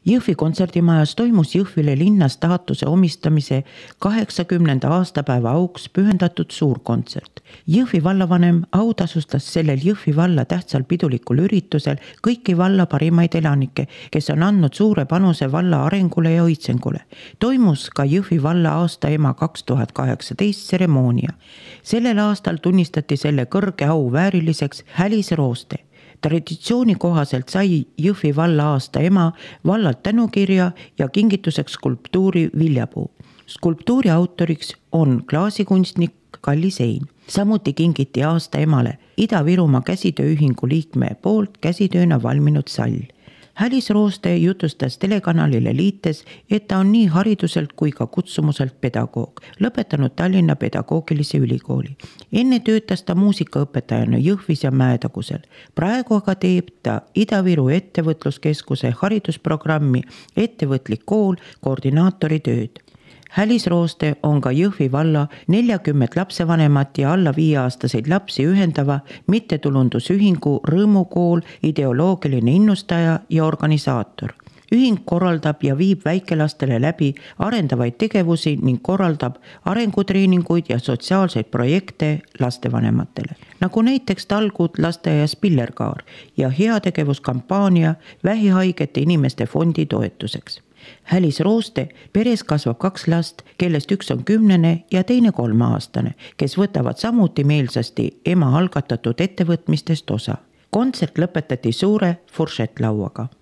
Jõhvi kontserdimajas toimus Jõhvile linna staatuse omistamise 80. aastapäeva auks pühendatud suurkontsert. Jõhvi vallavanem autasustas sellel Jõhvi valla tähtsal pidulikul üritusel kõiki valla parimaid elanikke, kes on andnud suure panuse valla arengule ja õitsengule. Toimus ka Jõhvi valla aastaema 2018 tseremoonia. Sellel aastal tunnistati selle kõrge au vääriliseks Hälis Rooste. Traditsiooni kohaselt sai Jõhvi valla aasta ema vallalt tänukirja ja kingituseks skulptuuri Viljapuu. Skulptuuri autoriks on klaasikunstnik Kalli Sein. Samuti kingiti aasta emale Ida-Virumaa käsitööühingu liikme poolt käsitööna valminud sall. Hälis Rooste jutustas telekanalile liites, et ta on nii hariduselt kui ka kutsumuselt pedagoog, lõpetanud Tallinna pedagoogilise ülikooli. Enne töötas ta muusikaõpetajana Jõhvis ja Mäetagusel. Praegu aga teeb ta Ida-Viru ettevõtluskeskuse haridusprogrammi Ettevõtlik kool koordinaatori tööd. Hälis Rooste on ka Jõhvi valla 40 lapsevanemat ja alla 5-aastaseid lapsi ühendava mittetulundusühingu Rõõmukool ideoloogiline innustaja ja organisaator. Ühing korraldab ja viib väikelastele läbi arendavaid tegevusi ning korraldab arengutreeninguid ja sotsiaalseid projekte lastevanematele, nagu näiteks talgud lasteaias Pillerkaar ja heategevuskampaania vähihaigete inimeste fondi toetuseks. Hälis Rooste peres kasvab 2 last, kellest üks on 10 ja teine 3-aastane, kes võtavad samuti meelsasti ema algatatud ettevõtmistest osa. Kontsert lõpetati suure furšetlauaga.